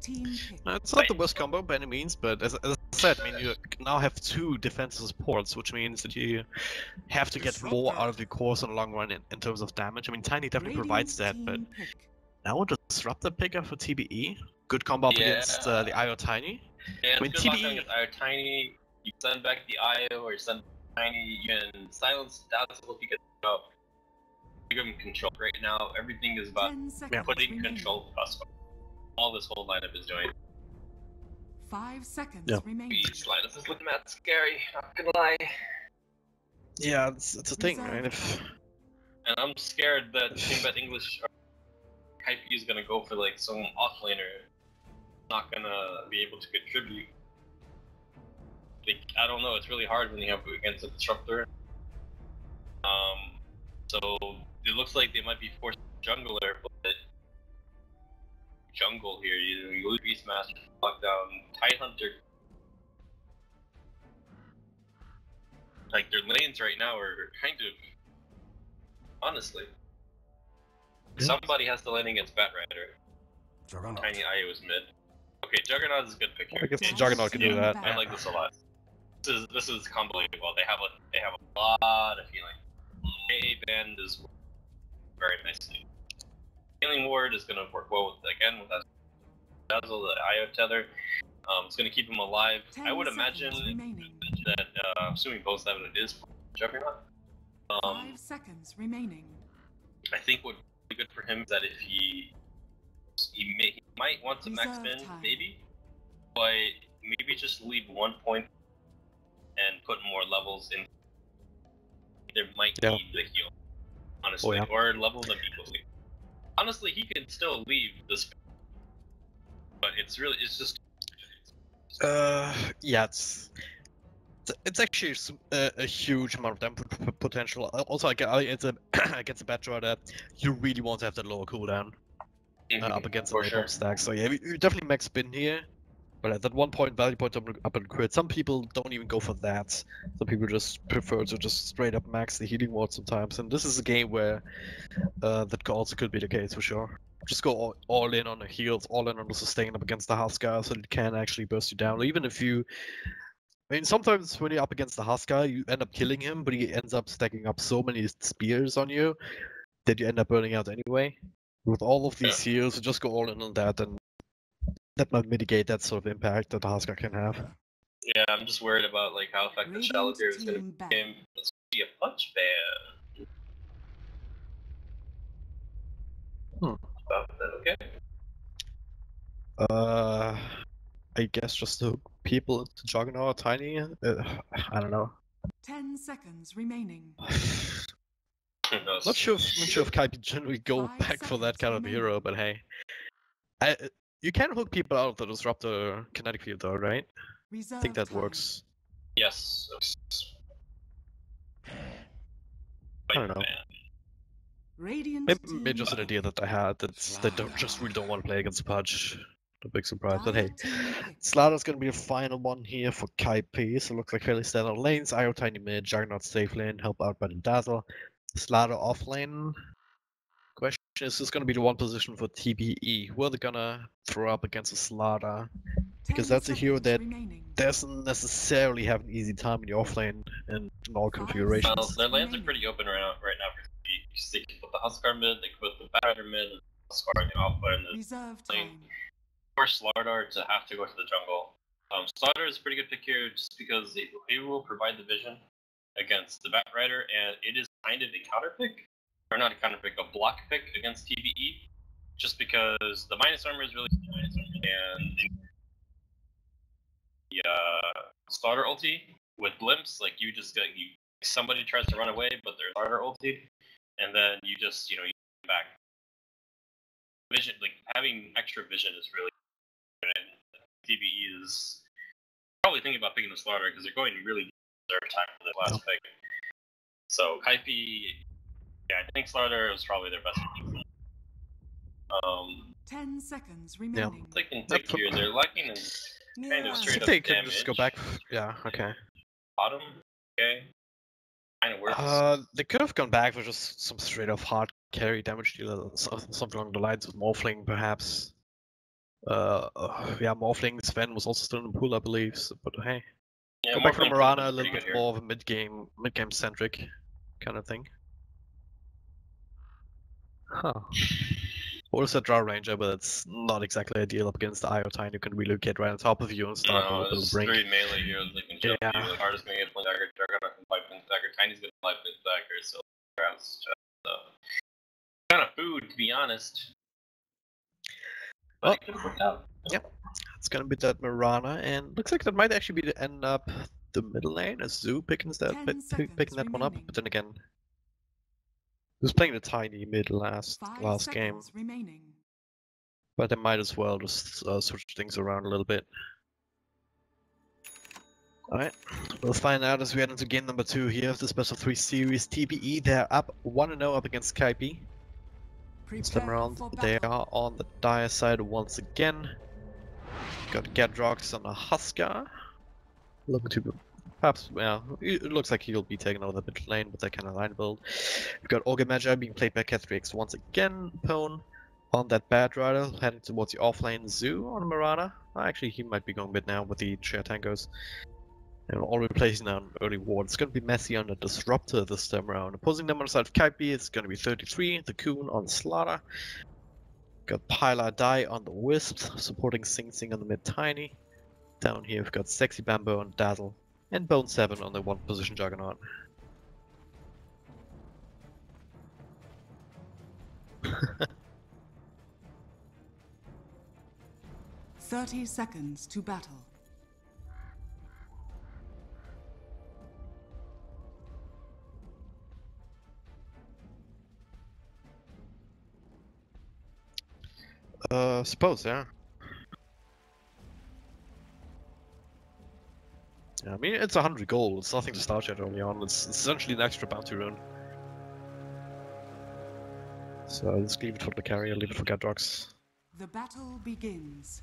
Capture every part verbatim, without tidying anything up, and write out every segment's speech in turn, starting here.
Team pick. Uh, it's not the worst combo by any means, but as, as I said, I mean, you now have two defensive supports, which means that you have to get more out of your cores in the long run in, in terms of damage. I mean, Tiny definitely provides that, but Team pick. now a Disruptor picker for T B E. Good combo up Yeah. against uh, the I O Tiny. Yeah, I mean, it's T good B E... lockdown against I O Tiny. You send back the I O or send Tiny, you can silence Dazzle if you get up. You give him control. Right now, everything is about Ten seconds putting remaining. control of us. All this whole lineup is doing. Five seconds Yeah. remaining. These lineups is looking at scary, not gonna lie. Yeah, it's, it's a thing, Reserve right? If... And I'm scared that Team Bet English or Hype is gonna go for like some offlaner, not gonna be able to contribute. Like, I don't know, it's really hard when you have against a disruptor. Um, so it looks like they might be forced jungler, but jungle here, you, you lose Beastmaster, lockdown, Tidehunter. Like their lanes right now are kind of, honestly. Yeah. Somebody has to lane against Batrider. Juggernaut. Tiny I O is mid. Okay, Juggernaut is a good pick here. I guess the It's- Juggernaut can do yeah, that. I like this a lot. This is this is combo-able. They have a they have a lot of healing. A band is very nicely. Healing ward is gonna work well with again with that Dazzle, the I O tether. Um, it's gonna keep him alive. Ten I would seconds imagine remaining. that uh, assuming both seven it is Juggernaut. Um, Five seconds remaining. I think what would be good for him is that if he he, may, he might want to max Reserve spin, time. maybe, but maybe just leave one point and put more levels in. There might Yeah. need the heal, honestly, Oh, yeah. or level them equally. Honestly, he can still leave this, but it's really it's just Uh, yeah, it's it's- it's actually s- a, a huge amount of damage p- potential. Uh, Also, I get I- it's a against a bad draw that you really want to have that lower cooldown uh, up against the for napalm sure. stack. So yeah, you you definitely max spin here, but at that one point value point up, up and crit. Some people don't even go for that. Some people just prefer to just straight up max the healing ward sometimes. And this is a game where uh, that co- also could be the case for sure. Just go all, all in on the heals, all in on the sustain up against the Huskar, so it can actually burst you down. Even if you, I mean, sometimes when you're up against the Huskar, you end up killing him, but he ends up stacking up so many spears on you that you end up burning out anyway. With all of these heals, you just go all in on that, and that might mitigate that sort of impact that the Huskar can have. Yeah, I'm just worried about like how effective Radiant Shallow Gear is going to team back. be. Him. Let's see a punch ban. Hmm. About that, okay. Uh, I guess just the people into Juggernaut Tiny. Uh, I don't know. Ten seconds remaining. Who knows? Not sure if not sure if Kaipi generally go Five back for that seconds kind of remaining. hero, but hey, I, you can hook people out of the disruptor kinetic field though, right? Reserve I think that time. works. Yes. I don't know. Radiant Maybe, team maybe just an pick. idea that I had that they don't just really don't want to play against Pudge. No big surprise, but hey. Dire team pick. Slaughter's gonna be the final one here for Kaipi, so it looks like fairly standard lanes. I O Tiny mid, Juggernaut safe lane, help out by the Dazzle. Slaughter off lane. Question is this gonna be the one position for T B E? Who are they gonna throw up against the Slaughter? Because Ten that's a hero seconds that remaining. doesn't necessarily have an easy time in the offlane and in all Five configurations. Well, seconds their lands are remaining. pretty open right now. Right now, for T V. They can put the Huskar mid, they can put the Batrider mid, and the Huskar in the alpha, and the Reserve lane. time. Force Slardar to have to go to the jungle. Um, Slardar is a pretty good pick here just because he, he will provide the vision against the Batrider, and it is kind of a counter pick, or not a counter pick, a block pick against T B E, just because the minus armor is really nice, and the uh, Slardar ulti with blimps, like you just get you somebody tries to run away, but they're Slardar ulti, and then you just you know you get back. Vision, like having extra vision is really good. T B E is probably thinking about picking the Slaughter because they're going really their time for the last pick. So Kaipi, yeah, I think Slaughter was probably their best pick. Um, Ten seconds remaining. they can take here. They're lacking in kind of I straight think up they can damage. just go back. Yeah, okay. Bottom, okay, kind of works. Uh, they could have gone back for just some straight off hard carry damage dealer, so- something along the lines of Morphling, perhaps. Uh, uh, yeah, Morphling Sven was also still in the pool, I believe. So, but hey, Yeah, go back from Morphling Mirana, a is little pretty good bit here. more of a mid game, mid game centric kind of thing. Huh. Also Draw Ranger, but it's not exactly ideal up against the Iotine who can really get right on top of you and start No, a little there's brink. three melee heroes that can jump Yeah. you. Like, Artist gonna get Flint Dagger, Dragon gonna life Flint Dagger, Tiny's gonna life Flint Dagger, so rounds so kind of food to be honest. But Well, it could have worked out. Yep. It's gonna be that Mirana, and looks like that might actually be the end up the middle lane as Zoo picking that Ten pick, seconds picking that one up. remaining. But then again, he was playing the tiny mid last Five last game, seconds remaining. but they might as well just uh, switch things around a little bit. Alright, we'll find out as we head into game number two here of the Special three Series T B E. They're up one and oh up against Kaipi. This time Prepare around, for they battle. are on the dire side once again. Got Gadrox on a Huskar. Looking to perhaps, well, it looks like he'll be taking over the mid lane with that kind of line build. We've got Ogre Magi being played by Cat three X once again. Pone on that Bad Rider heading towards the offlane. Zoo on Mirana. Actually, he might be going mid now with the chair tangos. And already placing down early ward. It's going to be messy on the Disruptor this time around. Opposing them on the side of Kaipi, it's going to be thirty-three. The Coon on Slaughter. Got Pilar Die on the Wisp, supporting Sing Sing on the mid Tiny. Down here we've got Sexy Bamboo on Dazzle. And Bone seven on the one position Juggernaut. Thirty seconds to battle. Uh, suppose, yeah. Yeah, I mean, it's one hundred gold, it's nothing to start yet early on, it's, it's essentially an extra bounty rune. So I'll just leave it for the carrier, leave it for Gadrox. The battle begins.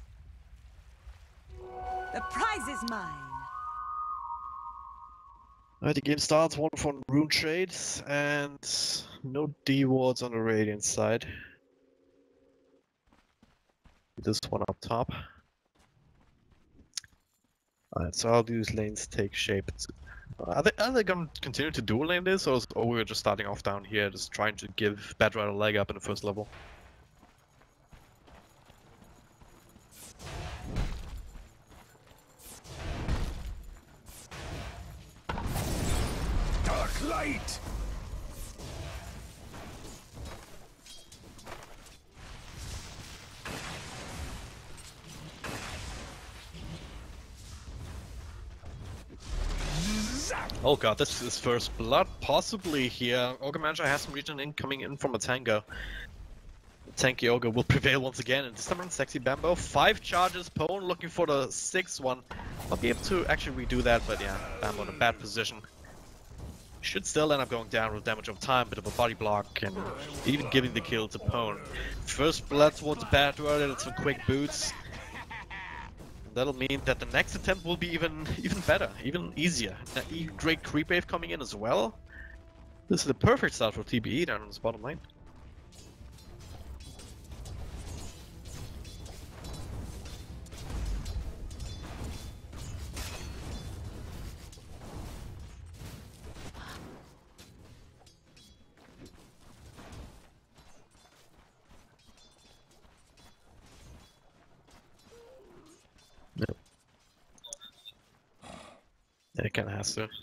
The prize is mine. Alright, the game starts, one for rune trades, and no D wards on the Radiant side. This one up top. Alright, so how do these lanes take shape? Are they, are they gonna continue to dual lane this, or, is, or we're just starting off down here, just trying to give Bad Rider a leg up in the first level? Dark light! Oh god, this is first blood, possibly here. Ogre Magi has some regen in coming in from a tango. Tanky Ogre will prevail once again, and this time around Sexy Bambo. Five charges, Pone looking for the sixth one. I'll be able to actually redo that, but yeah, Bambo in a bad position. Should still end up going down with damage over time, bit of a body block, and even giving the kill to Pone. First blood towards the Bad Rider, that's some quick boots. That'll mean that the next attempt will be even even better, even easier. Now, great creep wave coming in as well. This is the perfect start for T B E down on this bottom lane. Yep. Yeah, it kinda has to.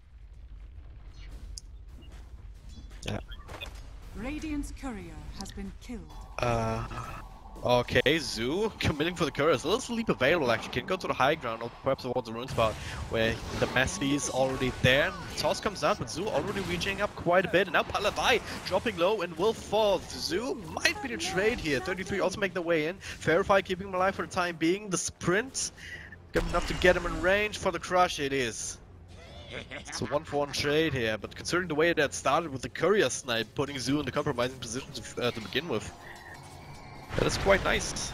Yeah. Radiant's courier has been killed. Uh, okay, Zoo committing for the courier. So let's leap available actually. Can go to the high ground or perhaps towards the rune spot where the Messi is already there. Toss comes out, but Zoo already reaching up quite a bit. And now Paladai dropping low and will fall. Zoo might be the trade here. thirty-three also make their way in. Verify keeping him alive for the time being. The sprint good enough to get him in range for the crush. It is. It's a one for one trade here, but considering the way that started with the courier snipe, putting Zoo in the compromising position to, uh, to begin with, that is quite nice.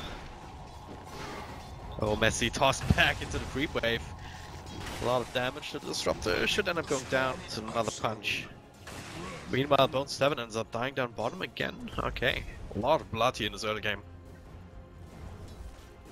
Oh, Messi tossed back into the creep wave. A lot of damage to the Disruptor, should end up going down to another punch. Meanwhile, Bone seven ends up dying down bottom again. Okay, a lot of blood here in this early game.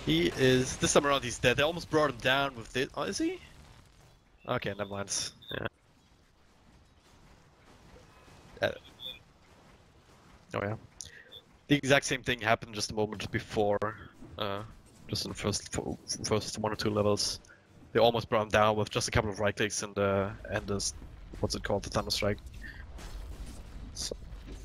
He is, this time around he's dead. They almost brought him down with this. Oh, is he? Okay, never mind. Yeah. Uh, oh yeah. The exact same thing happened just a moment before. Uh, just in the first, first one or two levels. They almost brought him down with just a couple of right clicks and uh, and this, what's it called, the Thunder Strike. So.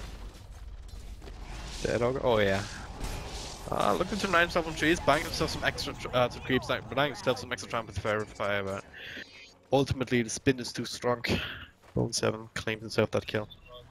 Dead dog. Oh yeah. Uh, looking to nine himself on trees, buying himself some extra uh, some creeps, like, buying himself some extra time with fire, fire, but ultimately the spin is too strong. Bone seven claimed himself that kill.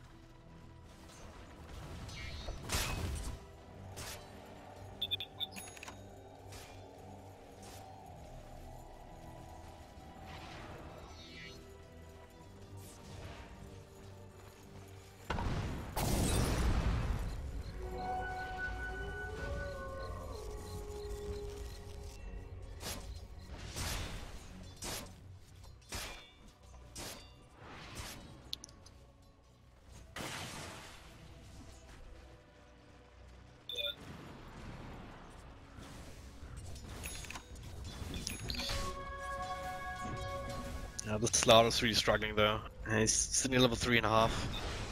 Yeah, the Slaughter's really struggling though. He's sitting at level three and a half.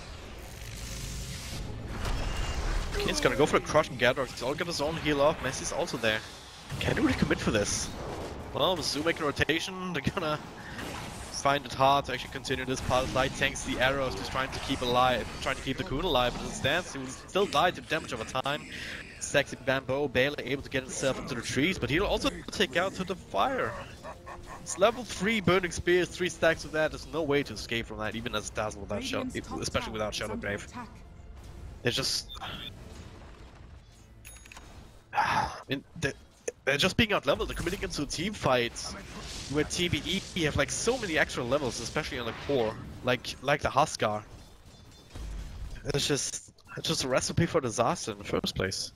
Okay, he's gonna go for a crush and Gadrock. He's all got his own heal off. Messi's also there. Can't really commit for this. Well, with Zoo making rotation, they're gonna find it hard to actually continue this. Pilot Light tanks the arrows, just trying to keep alive, trying to keep the Kun alive, but instead he will still die to damage over time. Sexy Bamboo barely able to get himself into the trees, but he'll also take out to the fire. It's level three Burning Spears, three stacks of that. There's no way to escape from that, even as Dazzle without Shadow, especially without Shadow Grave. It's just, I mean, they're, they're just being out leveled. They're committing into a team fight where T B E you have like so many extra levels, especially on the core, like like the Huskar. It's just, it's just a recipe for disaster in the first place.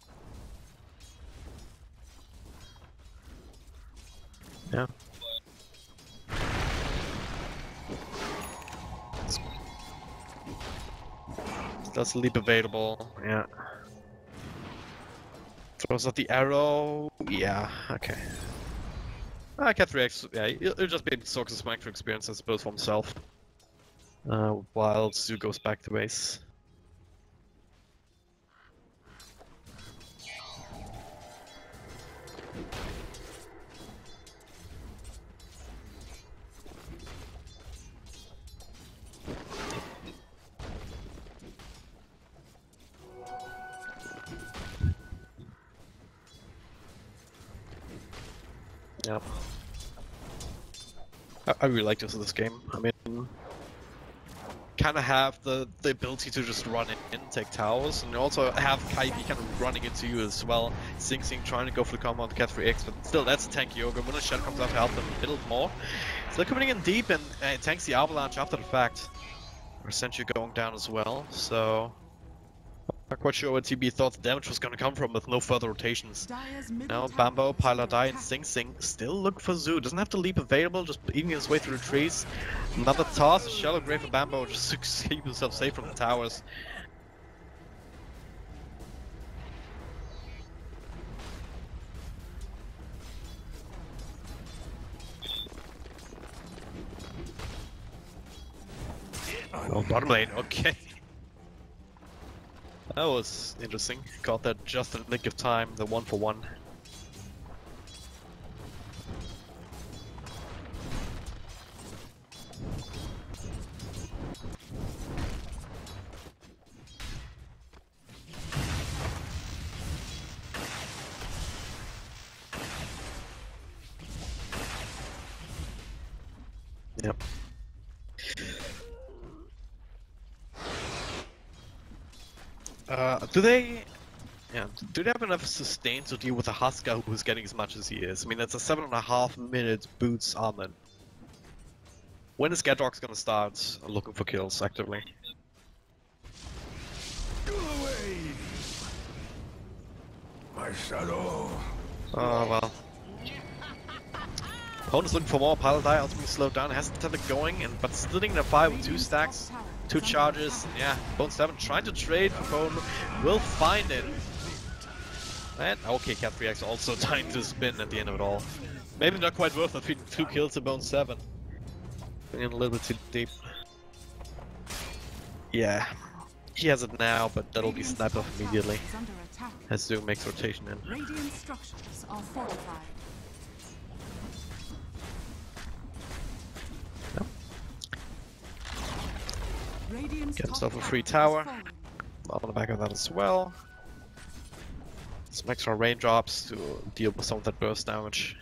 Yeah. That's a leap available, yeah. Throws out the arrow, yeah, okay. Ah, Cat three X, yeah, he'll just be able to soak some extra experience, I suppose, for himself. Uh, while Zoo goes back to base. Yeah. I, I really like this in this game. I mean, kind of have the, the ability to just run in, take towers, and you also have Kai'Pi kind of running into you as well. Sing Sing trying to go for the combo on the Cat three X, but still, that's a tanky Yoga. When the Shadow comes out to help them a little more. Still coming in deep and uh, tanks the Avalanche after the fact. Or Sentry going down as well, so... Not quite sure where T B thought the damage was gonna come from with no further rotations. Now Bambo, Pilot Die, and Sing Sing still look for Zoo. Doesn't have to leap available, just eating his way through the trees. Another toss, Shallow Grave for Bambo just to keep himself safe from the towers. Oh, bottom lane, okay. That was interesting. Caught that just in the nick of time, the one for one. Yep. Uh, do they... Yeah, do they have enough sustain to deal with a Huskar who's getting as much as he is? I mean, that's a seven and a half minute boots armor. When is Gadrock's gonna start looking for kills actively? Go away, my shadow. Oh, well. Opponent's looking for more. Pilot Die ultimately slowed down, has the tether going, and but sitting in a five with two stacks, two charges. Yeah, Bone seven trying to trade for Bone, will find it. And okay, Cat three X also trying to spin at the end of it all. Maybe not quite worth it, two kills to Bone seven. Going a little bit too deep. Yeah, he has it now, but that'll be sniped off immediately. Is under attack. As Zoom makes rotation in. Radiant structures are fortified. No. Radiant's Get top himself a tower free has tower. fallen. On the back of that as well. Some extra raindrops to deal with some of that burst damage.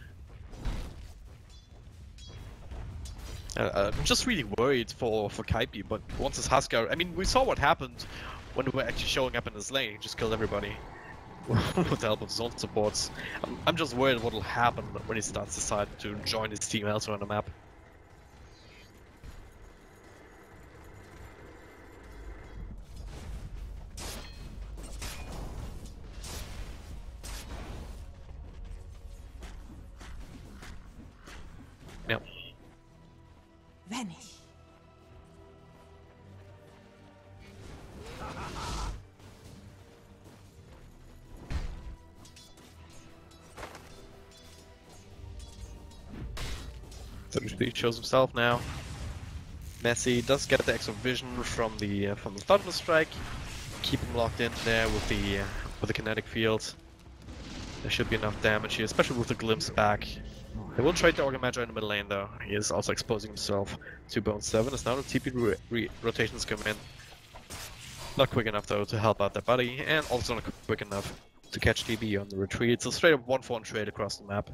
Uh, I'm just really worried for, for Kaipi, but once his Huskar, I mean, we saw what happened when we were actually showing up in his lane. He just killed everybody with the help of his own supports. I'm, I'm just worried what will happen when he starts deciding to join his team elsewhere on the map. Yep. Vanish. thirty-three shows himself now. Messi does get the extra vision from the uh, from the Thunder Strike. Keep him locked in there with the uh, with the kinetic field. There should be enough damage here, especially with the glimpse back. They will trade the Organ Magi in the middle lane though. He is also exposing himself to Bone seven as now the T P re re rotations come in. Not quick enough though to help out their buddy, and also not quick enough to catch T B on the retreat. So straight up one for one trade across the map.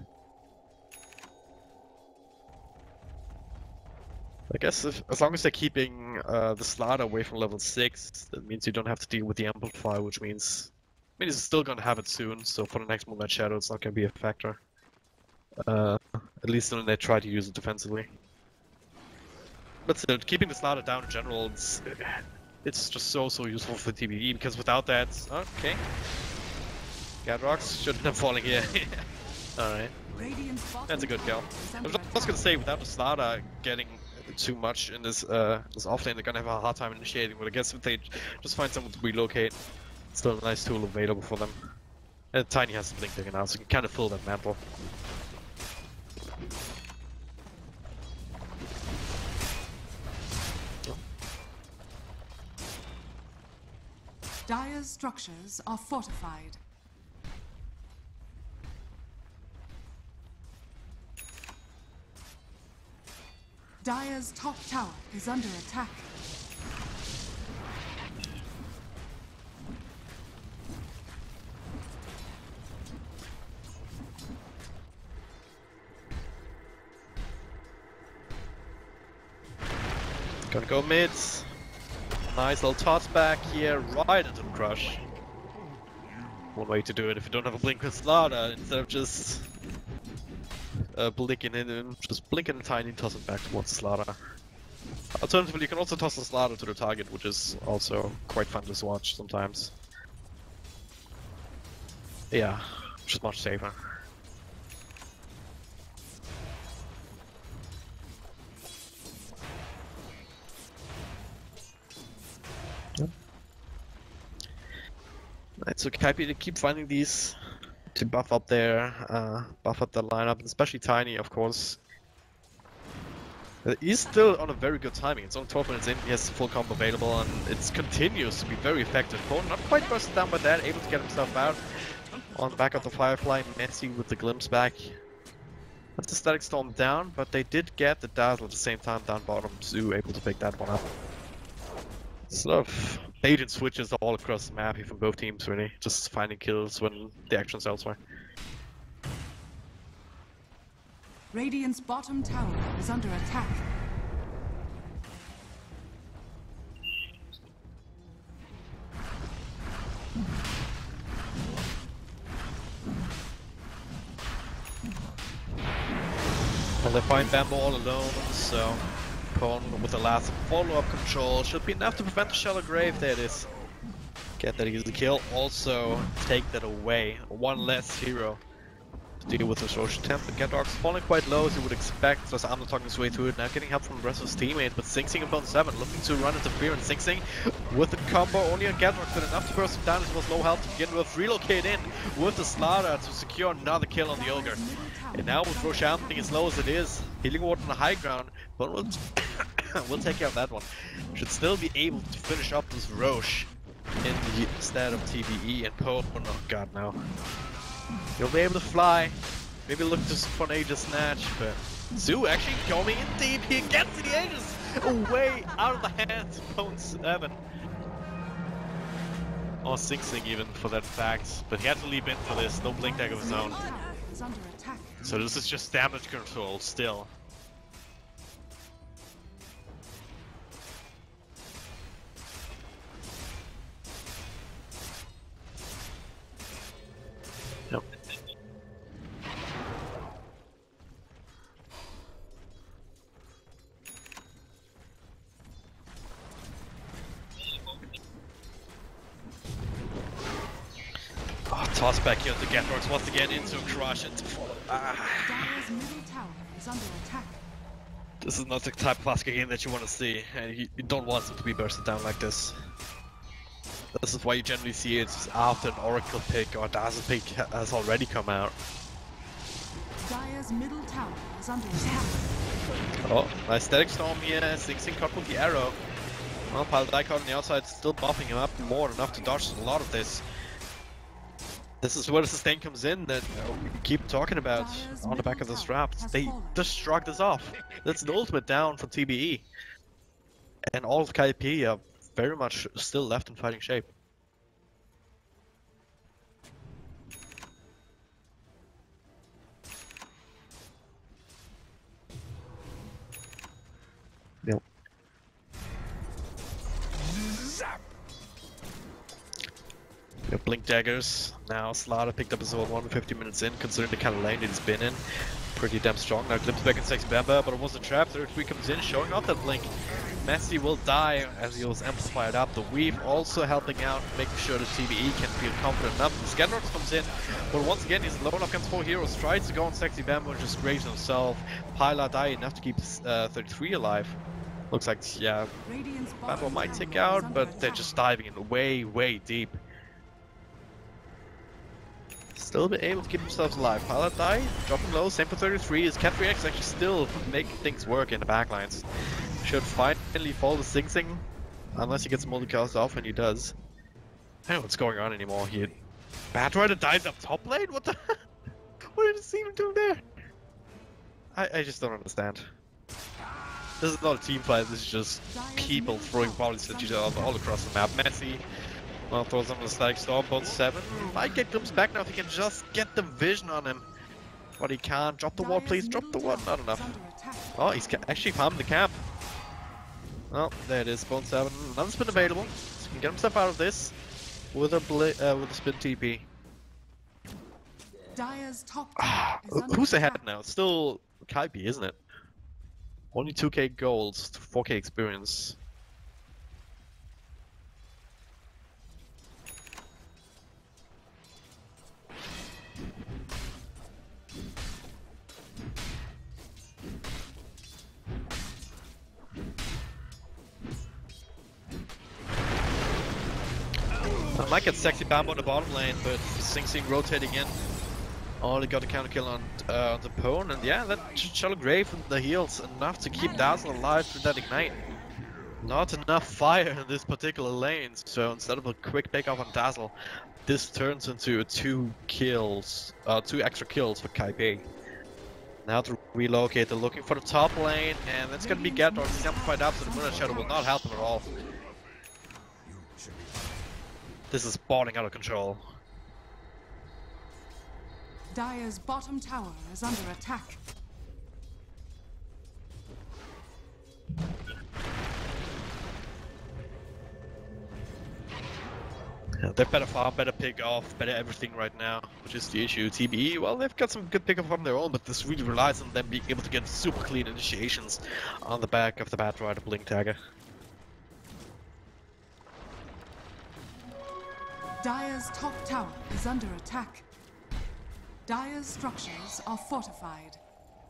I guess if, as long as they're keeping uh, the Slaughter away from level six, that means you don't have to deal with the Amplifier, which means I mean, he's still gonna have it soon, so for the next Moonlight Shadow it's not gonna be a factor. Uh, at least when they try to use it defensively. But still, keeping the Slaughter down in general, it's, it's just so, so useful for T B E, because without that... Okay. Gadrox shouldn't have fallen here. Alright. That's a good kill. I was just gonna say, without the Slaughter getting too much in this uh, this offlane, they're gonna have a hard time initiating, but I guess if they just find someone to relocate, it's still a nice tool available for them. And Tiny has the blink thing now, so you can kind of fill that mantle. Dire's structures are fortified. Dire's top tower is under attack. Gonna go mids. Nice little toss back here, right into the crush. One way to do it if you don't have a blink with Slaughter, instead of just uh, blinking in and just blinking tiny and toss it back towards the Slaughter. Alternatively, you can also toss the Slaughter to the target, which is also quite fun to watch sometimes. Yeah, just much safer. Right, so Kaipi to keep finding these to buff up their uh, buff up the lineup, and especially Tiny, of course. Uh, he's still on a very good timing. It's only twelve minutes in, he has full combo available, and it continues to be very effective. Bone not quite busted down by that, able to get himself out on the back of the Firefly. Messi with the glimpse back. That's the Static Storm down, but they did get the Dazzle at the same time down bottom. Zoo able to pick that one up. Sort of bait and switches all across the map here from both teams, really. Just finding kills when the action's elsewhere. Radiant's bottom tower is under attack. Well, they find Bamboo all alone, so Pwn with the last follow-up control should be enough to prevent the Shallow Grave. There it is. Get that easy kill. Also, take that away. One less hero to deal with this Rosh attempt. The Gendork's falling quite low as you would expect, so I'm not talking his way through it. Now getting help from the rest of his teammates, but Sing Sing upon seven, looking to run interference. Sing Sing with the combo, only a Gendork did enough to burst him down as he was low health to begin with. Relocate in with the Slaughter to secure another kill on the Ogre. And now with Roshan being as low as it is, Healing Ward on the high ground, but we'll, we'll take care of that one. Should still be able to finish up this Rosh in the stead of T B E and Poe. Oh no, god no. You'll be able to fly, maybe look to for an Aegis snatch, but Zoo actually coming in deep, he gets the Aegis away out of the hands of Poe seven. Or Sing Sing even for that fact, but he had to leap in for this, no blink tag of his own. So this is just damage control still. Yep. Oh, toss back here to Gendorks once again into a crush and ah. Dire's middle tower is under attack. This is not the type of classic game that you want to see, and you, you don't want it to be bursted down like this. This is why you generally see it after an Oracle pick or Dazzle pick has already come out. Dire's middle tower is under attack. Oh, nice Static Storm here, Sing Sing caught with the arrow. Well, Paladai on the outside still buffing him up more than enough to dodge a lot of this. This is where the sustain comes in that you know, we keep talking about Dire's on the back of middle the tower straps. has They fallen. just shrugged this off. That's the ultimate down from T B E. And all of K P are very much still left in fighting shape. Yep. Zap. We have Blink Daggers. Now Slaughter picked up his old one fifty minutes in, considering the kind of lane that he's been in. Pretty damn strong. Now Glimpse back in Sexy Bamba, but it was a trap. thirty-three comes in, showing off that Blink. Messi will die as he was amplified up. The Weave also helping out, making sure the T B E can feel confident enough. The Scanrox comes in, but once again he's alone up against four heroes. Tries to go on Sexy Bamba and just graves himself. Pyla die enough to keep uh, thirty-three alive. Looks like, yeah, Radiant's Bamba bottom might tower take is out, under but they're attack. just diving in way, way deep. Still be able to keep themselves alive. Pilot die, dropping low, same for thirty-three. Is Cat three X actually still making things work in the backlines? Should finally fall to Sing Sing, unless he gets multicast off, and he does. I don't know what's going on anymore here. Batrider dies up top lane? What the what did he even do there? I, I just don't understand. This is not a team fight, this is just people throwing bodies at each other all across the map. Messi well, throws on the Static Storm, both seven. Might get Glimpse back now if he can just get the vision on him. But he can't. Drop the ward, please. Drop the ward. Not enough. Oh, he's ca actually farming the camp. Oh, there it is. Bone seven. Another spin available. So he can get himself out of this with a bli uh, with a spin T P. Dire's top Ah, tower is under who's ahead attack. now? It's still Kaipi, isn't it? Only two K golds, four K experience. I might get Sexy Bamba on the bottom lane, but Sing Sing rotating in. Oh, they got a counter kill on, uh, on the Pwn, and yeah, that Shallow Grave and the heals enough to keep Dazzle alive with that Ignite. Not enough fire in this particular lane, so instead of a quick pick off on Dazzle, this turns into a two kills, uh, two extra kills for Kaipe. Now to relocate, they're looking for the top lane, and it's gonna be Gendork. He's amplified up, so the Moonlight Shadow will not help him at all. This is spawning out of control. Dire's bottom tower is under attack. Yeah, they're better farm, better pick off, better everything right now, which is the issue. T B E, well, they've got some good pick off on their own, but this really relies on them being able to get super clean initiations on the back of the Batrider Blink Tagger. Dire's top tower is under attack. Dire's structures are fortified.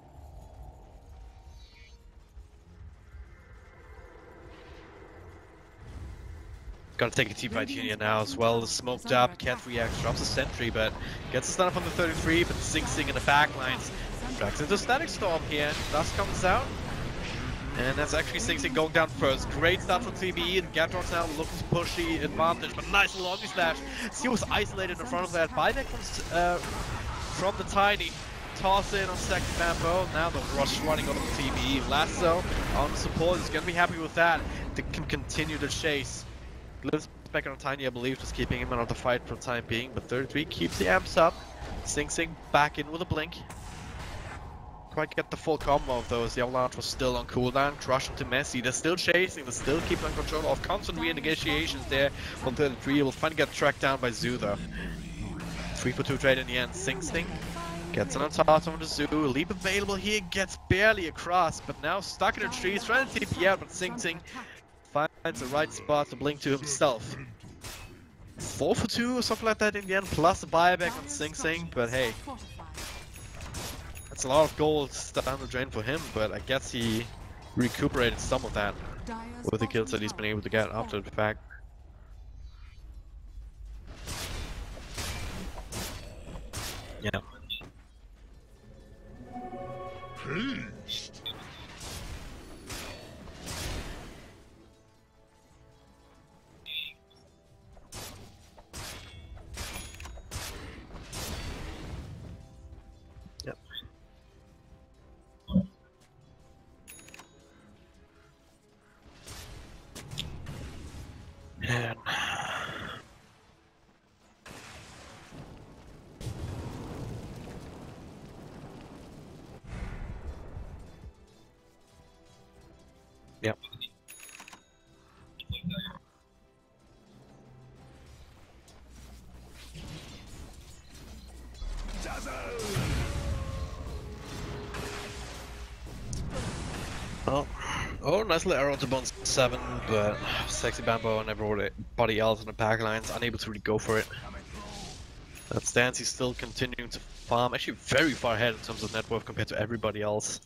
Gonna take a team fight here now as well. The smoked up, can't react, drops a sentry, but gets a stun up on the thirty-three, but Sing Sing in the backlines. Tracks into Static Storm here. Dust comes out. And that's actually Sing Sing going down first. Great start from T B E, and Gadrox now looking to push the advantage, but nice little Omni Slash. He was isolated in front of that. Buyback from, uh, from the Tiny. Toss in on second Bambo. Now the rush running over the T B E. Lasso on the support is gonna be happy with that. They can continue the chase. Lives back on Tiny, I believe, just keeping him out of the fight for the time being, but thirty-three keeps the amps up. Sing Sing back in with a blink. Quite get the full combo of those. The Avalanche was still on cooldown. Crush into Messi. They're still chasing, they're still keeping on control of constant re-negotiations there from thirty-three. Will finally get tracked down by Zoo though. three for two trade in the end. Sing Sing gets an on top of the Zoo. Leap available here, gets barely across, but now stuck in the trees, trying to T P out, but Sing Sing finds the right spot to blink to himself. four for two or something like that in the end, plus the buyback on Sing Sing, but hey. That's a lot of gold down the drain for him, but I guess he recuperated some of that with the kills that he's been able to get after the fact. Yeah. Peace. Yep. And yep. Oh, oh, nice little arrow to Bones seven, but Sexy Bambo and everybody else in the pack lines unable to really go for it. That stance, he's still continuing to farm, actually very far ahead in terms of net worth compared to everybody else.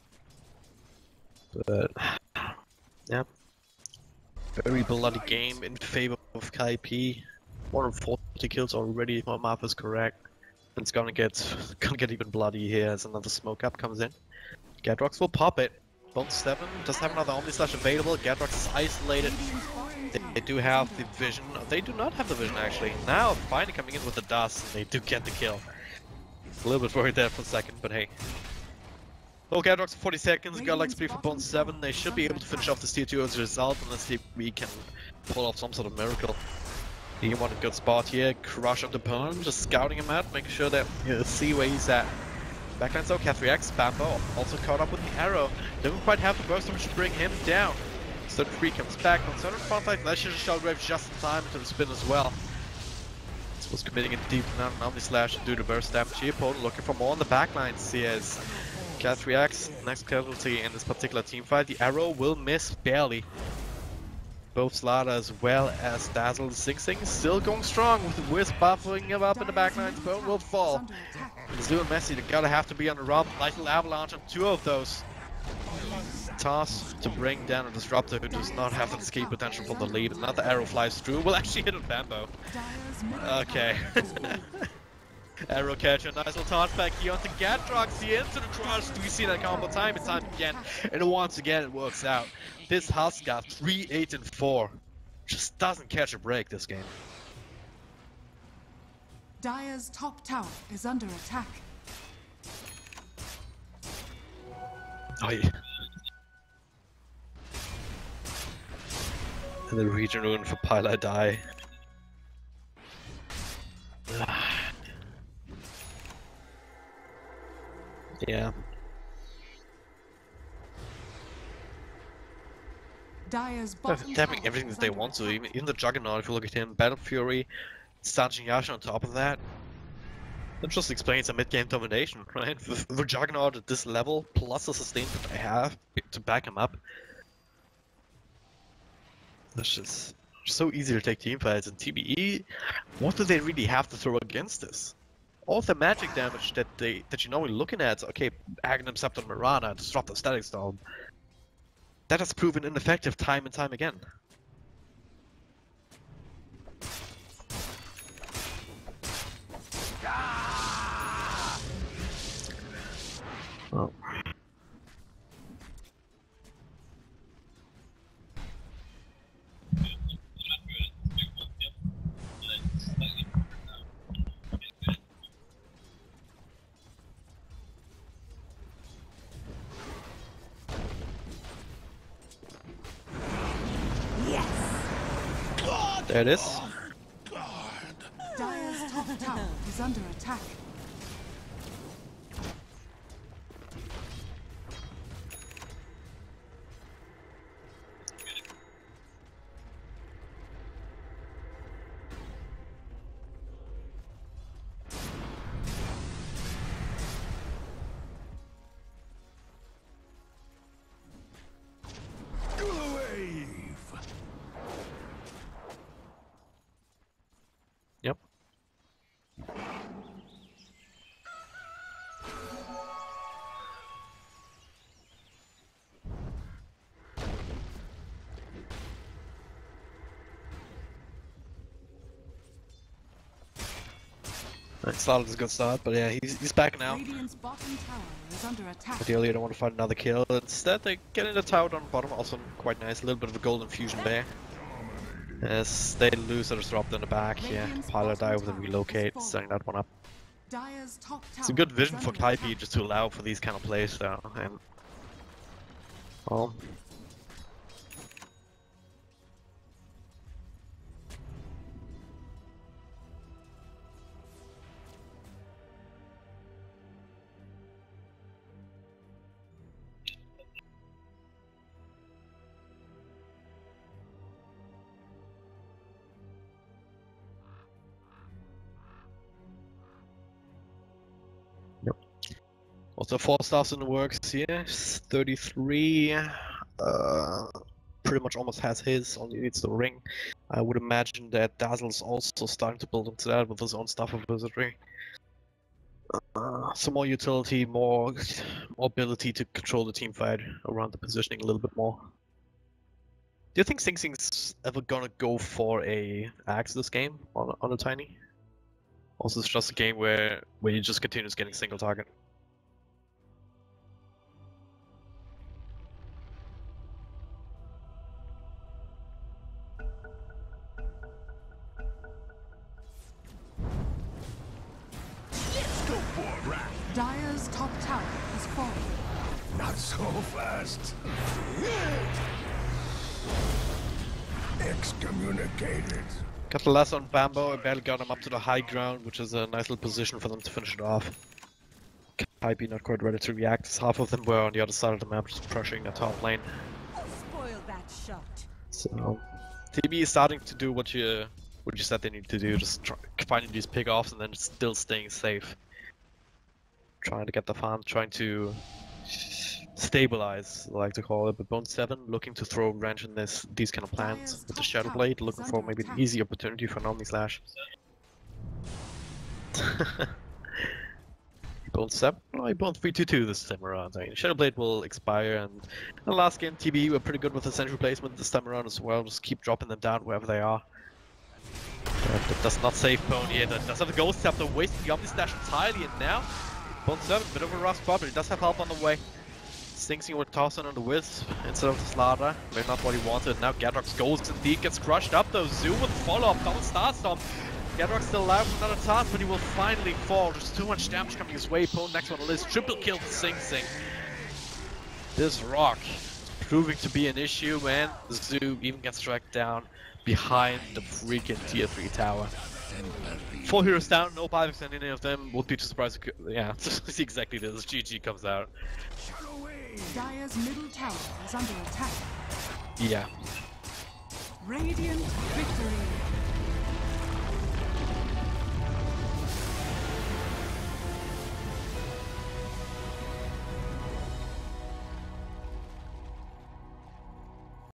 But yeah, very bloody game in favor of Kai P. one hundred forty kills already, if my math is correct. And it's gonna get gonna get even bloody here as another smoke up comes in. Gadrox will pop it. Bones seven does have another Omni Slash available. Gadrox is isolated. They, they do have the vision. They do not have the vision actually. Now finally coming in with the dust, they do get the kill. A little bit worried there for a second, but hey. Well, Gadrox for forty seconds, got like speed for Bones seven. They should be able to finish off this tier two as a result, unless we can pull off some sort of miracle. He won a good spot here. Crush on the opponent, just scouting him out, making sure that you see where he's at. Backline so, Cat three X, Bambo also caught up with the arrow. Didn't quite have the burst which should bring him down. So three comes back, Concerned Frontline, Glacier Shellgrave just in time into the spin as well. This was committing a deep now an Omni Slash to do the burst damage here. Opponent looking for more on the backlines here as Cat three X, next casualty in this particular team fight. The arrow will miss barely. Both Slaughter as well as Dazzle. Sing Sing still going strong with the Wisp buffering him up in the backlines. Bone will fall. Zoo and Messi, they gotta have to be on the run. Nice little avalanche on two of those. Toss to bring down a Disruptor who does not have the escape potential for the lead. Another arrow flies through. Will actually hit on Bambo. Okay. Arrow catcher, nice little toss back here onto Gadrox, the into the crush. Do we see that combo time and time again? And once again it works out. This Husk got three, eight, and four. Just doesn't catch a break this game. Dire's top tower is under attack. Oh yeah. And the region ruin for Pila die. Yeah. Dire's They're bottom tapping tower everything is that they under want to, attack. even, even the Juggernaut, if you look at him, Battle Fury, Starching Yasha on top of that. That just explains a mid-game domination, right? With the Juggernaut at this level, plus the sustain that they have to back him up. That's just so easy to take team fights, and T B E, what do they really have to throw against this? all the magic damage that they that you're normally looking at, okay, Aghanim Scepter Mirana, Disrupt the Static Storm, that has proven ineffective time and time again. Oh. There it is. Dire's top tower is under attack. Yep. Started a good start, but yeah, he's, he's back now. Radiant's bottom tower is under attack. Ideally, I don't want to find another kill. Instead, they get in the tower down the bottom, also quite nice. A little bit of a golden fusion there. As they lose or disrupt in the back, yeah. Pilot dive with a relocate, setting that one up. Dire's top tower It's a good vision is for under Kai'Pi attack. just to allow for these kind of plays though, and well, also four stars in the works here. thirty-three, uh, pretty much almost has his, only needs the ring. I would imagine that Dazzle's also starting to build into that with his own stuff of wizardry. Uh, some more utility, more, more ability to control the team fight around the positioning a little bit more. Do you think Sing Sing's ever gonna go for a axe this game on, on a tiny? Also, it's just a game where where he just continues getting single target. Dire's top tower has fallen. Not so fast. Excommunicated. Got the last on Bambo, I barely got him up to the high ground, which is a nice little position for them to finish it off. Kai'Pi not quite ready to react, as half of them were on the other side of the map, just pressuring the top lane. Spoil that shot. So, T B is starting to do what you what you said they need to do, just try, finding these pick-offs and then still staying safe. Trying to get the farm, trying to stabilize, I like to call it, but Bone seven looking to throw a wrench in this these kind of plans with the Shadow Blade, looking for maybe an easy opportunity for an Omni Slash. Bone seven? No, Bone three two two this time around. I mean, Shadow Blade will expire, and the last game T B were pretty good with the central placement this time around as well, just keep dropping them down wherever they are. But that does not save Bone here, that does have a Ghost Scepter, wasting the Omni Slash entirely, and now Bone seven, bit of a rough spot, but he does have help on the way. Sing Sing would toss in on the Wisp instead of the Slaughter. Maybe not what he wanted. Now Gadrox goes indeed, gets crushed up though. Zoo with follow-up, double Starstorm. Gadrox still alive for another task, but he will finally fall. Just too much damage coming his way. Pone next on the list. Triple kill for Sing Sing. This rock is proving to be an issue, man. Zoo even gets tracked down behind the freaking tier three tower. Four heroes down, no buybacks on any of them. Would be too surprised. Yeah, see exactly this. G G comes out. Dire's middle tower is under attack. Yeah. Radiant victory.